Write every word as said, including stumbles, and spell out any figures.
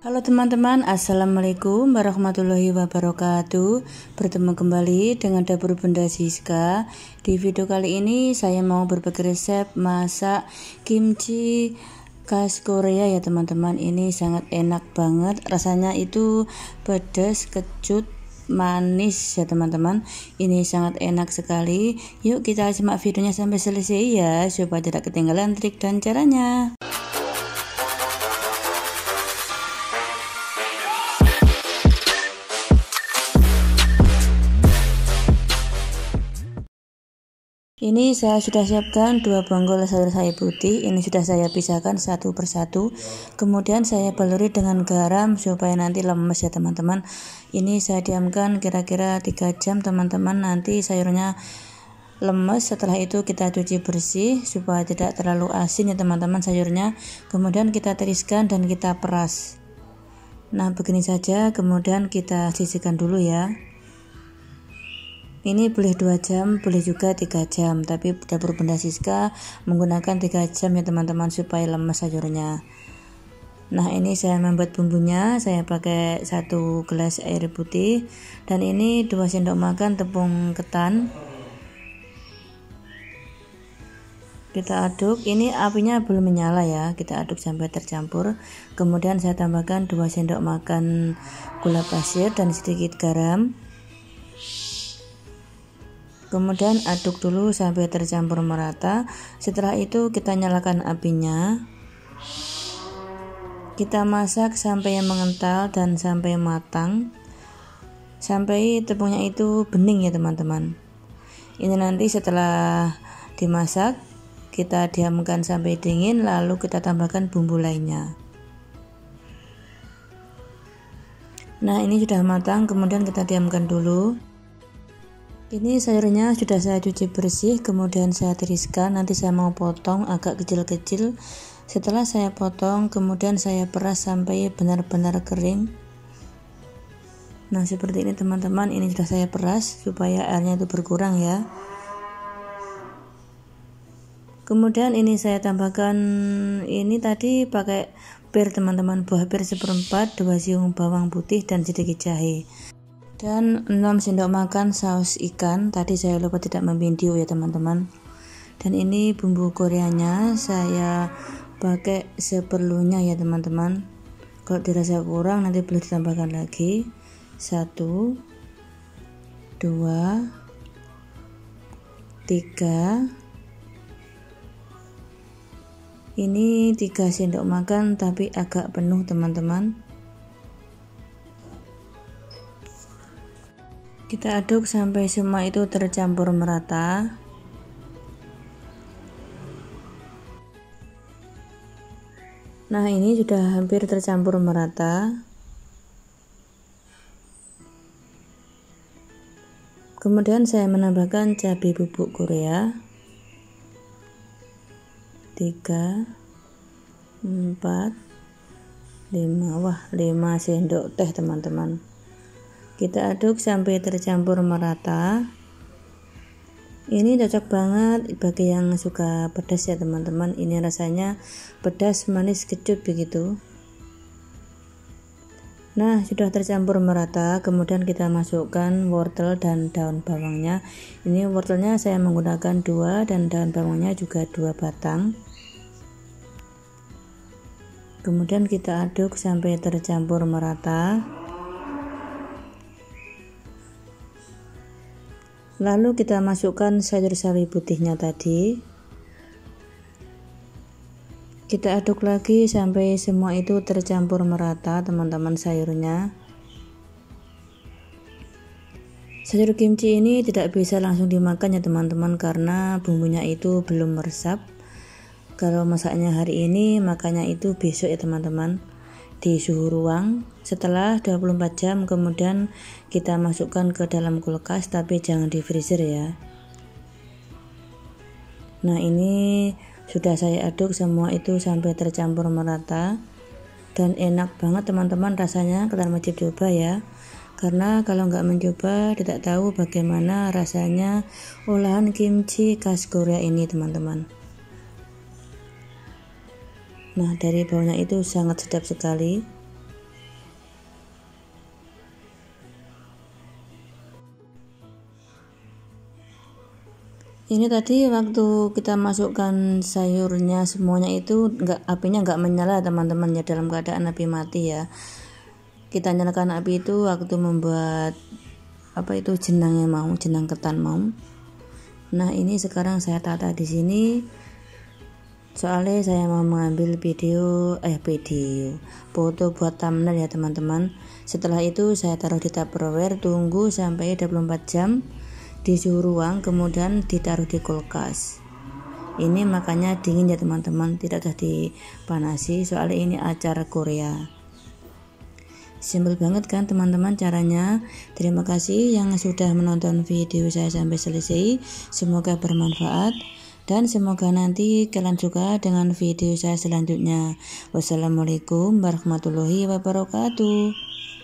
Halo teman-teman, assalamualaikum warahmatullahi wabarakatuh. Bertemu kembali dengan Dapur Bunda Siska. Di video kali ini saya mau berbagi resep masak kimchi khas Korea ya teman-teman. Ini sangat enak banget, rasanya itu pedas, kecut, manis ya teman-teman. Ini sangat enak sekali. Yuk kita simak videonya sampai selesai ya, supaya tidak ketinggalan trik dan caranya. Ini saya sudah siapkan dua bonggol sayur sayur putih. Ini sudah saya pisahkan satu persatu. Kemudian saya baluri dengan garam supaya nanti lemes ya teman-teman. Ini saya diamkan kira-kira tiga jam teman-teman. Nanti sayurnya lemes. Setelah itu kita cuci bersih supaya tidak terlalu asin ya teman-teman sayurnya. Kemudian kita tiriskan dan kita peras. Nah begini saja. Kemudian kita sisihkan dulu ya. Ini boleh dua jam, boleh juga tiga jam, tapi Dapur Bunda Siska menggunakan tiga jam ya teman-teman supaya lemes sayurnya. Nah ini saya membuat bumbunya, saya pakai satu gelas air putih dan ini dua sendok makan tepung ketan. Kita aduk, ini apinya belum menyala ya, kita aduk sampai tercampur. Kemudian saya tambahkan dua sendok makan gula pasir dan sedikit garam. Kemudian aduk dulu sampai tercampur merata. Setelah itu kita nyalakan apinya. Kita masak sampai mengental dan sampai matang. Sampai tepungnya itu bening ya teman-teman. Ini nanti setelah dimasak, kita diamkan sampai dingin, lalu kita tambahkan bumbu lainnya. Nah ini sudah matang, kemudian kita diamkan dulu. Ini sayurnya sudah saya cuci bersih, kemudian saya tiriskan. Nanti saya mau potong agak kecil-kecil. Setelah saya potong, kemudian saya peras sampai benar-benar kering. Nah seperti ini teman-teman, ini sudah saya peras supaya airnya itu berkurang ya. Kemudian ini saya tambahkan, ini tadi pakai bir teman-teman, buah bir seperempat, dua siung bawang putih dan sedikit jahe. Dan enam sendok makan saus ikan. Tadi saya lupa tidak memvideo ya teman-teman. Dan ini bumbu Koreanya saya pakai seperlunya ya teman-teman. Kalau dirasa kurang nanti boleh ditambahkan lagi. Satu, dua, tiga. Ini tiga sendok makan tapi agak penuh teman-teman. Kita aduk sampai semua itu tercampur merata. Nah ini sudah hampir tercampur merata. Kemudian saya menambahkan cabai bubuk Korea. tiga, empat, lima. Wah, lima sendok teh teman-teman. Kita aduk sampai tercampur merata. Ini cocok banget bagi yang suka pedas ya teman-teman. Ini rasanya pedas, manis, kecut begitu. Nah sudah tercampur merata. Kemudian kita masukkan wortel dan daun bawangnya. Ini wortelnya saya menggunakan dua dan daun bawangnya juga dua batang. Kemudian kita aduk sampai tercampur merata. Lalu kita masukkan sayur sawi putihnya tadi. Kita aduk lagi sampai semua itu tercampur merata teman-teman sayurnya. Sayur kimchi ini tidak bisa langsung dimakan ya teman-teman, karena bumbunya itu belum meresap. Kalau masaknya hari ini, makanya itu besok ya teman-teman, di suhu ruang. Setelah dua puluh empat jam kemudian kita masukkan ke dalam kulkas, tapi jangan di freezer ya. Nah ini sudah saya aduk semua itu sampai tercampur merata dan enak banget teman-teman rasanya. Kalian wajib coba ya, karena kalau nggak mencoba tidak tahu bagaimana rasanya olahan kimchi khas Korea ini teman-teman. Nah dari baunya itu sangat sedap sekali. Ini tadi waktu kita masukkan sayurnya semuanya itu enggak, apinya enggak menyala teman-teman ya, dalam keadaan api mati ya. Kita nyalakan api itu waktu membuat apa itu jenangnya mau, jenang ketan mau. Nah, ini sekarang saya tata di sini. Soalnya saya mau mengambil video eh video foto buat thumbnail ya teman-teman. Setelah itu saya taruh di Tupperware, tunggu sampai dua puluh empat jam di suhu ruang, kemudian ditaruh di kulkas. Ini makanya dingin ya teman-teman, tidak usah dipanasi soalnya ini acar Korea. Simpel banget kan teman-teman caranya. Terima kasih yang sudah menonton video saya sampai selesai, semoga bermanfaat dan semoga nanti kalian suka dengan video saya selanjutnya. Wassalamualaikum warahmatullahi wabarakatuh.